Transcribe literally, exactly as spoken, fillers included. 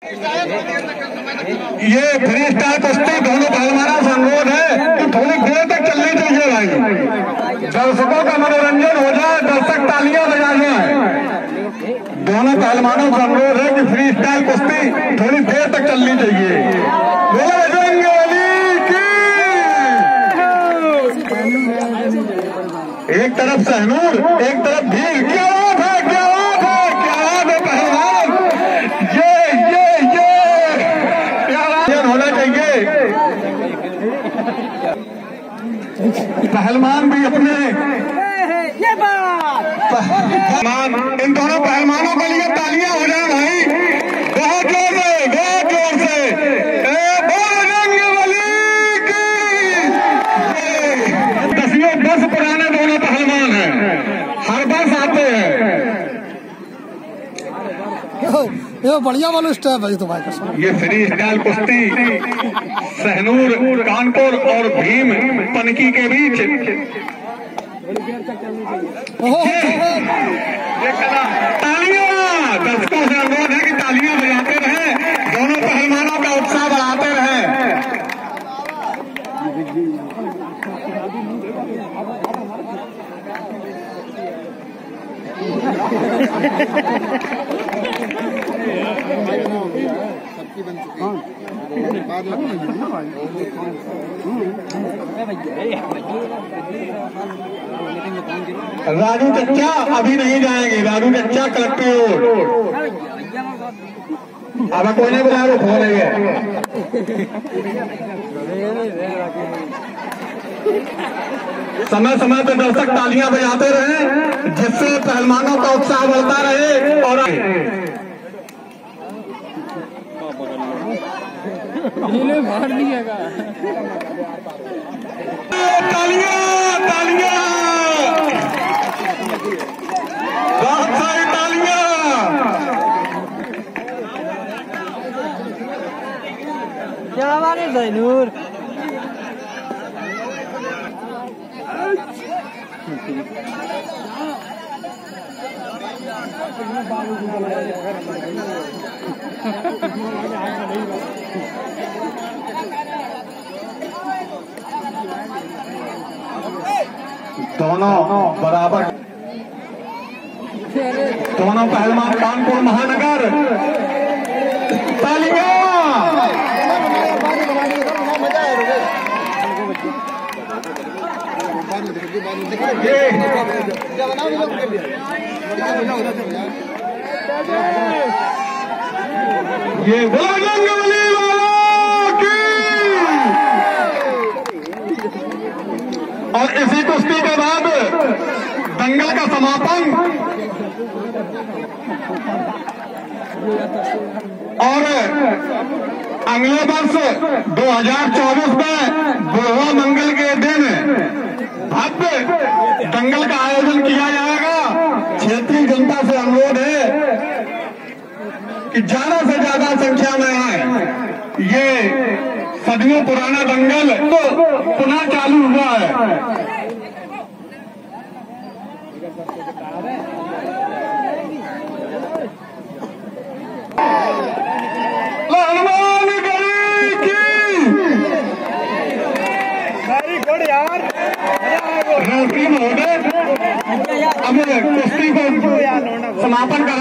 ये free style कुश्ती दोनों पहलवानों से अनुरोध है कि थोड़ी देर तक चलनी चाहिए भाई, दर्शकों का मनोरंजन हो जाए, दर्शक तालियां बजा जाए। दोनों पहलवानों से अनुरोध है कि फ्री स्टाइल कुश्ती थोड़ी देर तक चलनी चाहिए। बोलो बजरंग बली की। एक तरफ सहनूर, एक तरफ भीड़। क्या बात है, क्या बात है, क्या बात है पहलवान। ये ये ये क्या होना चाहिए। पहलवान भी अपने ये बात पहलवान, इन दोनों पहलवानों के लिए तालियां हो जाए भाई, बहुत जोर से, बहुत जोर से। बजरंग बली की। दसियों दस पुराने दोनों पहलवान हैं, हर वर्ष आते हैं। ये बढ़िया वाला स्टेप है तो भाई। ये फ्री स्टाइल कुश्ती सहनूर कानपुर और भीम पनकी के बीच। तालियां, दर्शकों से अनुरोध है कि तालियां बजाते रहे, दोनों पहलवानों का उत्साह बढ़ाते रहे। राजू चच्चा अभी नहीं जाएंगे, राजू चच्चा कलेक्टर। अब कोई नहीं बुला रहे, फोन है। समय समय पर दर्शक तालियां बजाते रहे, जिससे पहलवानों का उत्साह बढ़ता रहे। और मार दिया तालियां, तालियां, बहुत सारी तालियां। क्या बात है सहनूर। दोनों बराबर, दोनों पहलवान कानपुर महानगर। तालियां। ये बजरंग बली वालों की। और इसी कुश्ती के बाद दंगल का समापन और अगले वर्ष दो हजार चौबीस में बुढ़वा मंगल के दिन भव्य दंगल का आयोजन किया जाएगा। क्षेत्रीय जनता से अनुरोध है कि ज्यादा से ज्यादा संख्या में आए। ये सदियों पुराना दंगल तो पुनः चालू हुआ है। हनुमान गढ़ी की। वेरी गुड यार। अब कुश्ती को समापन कर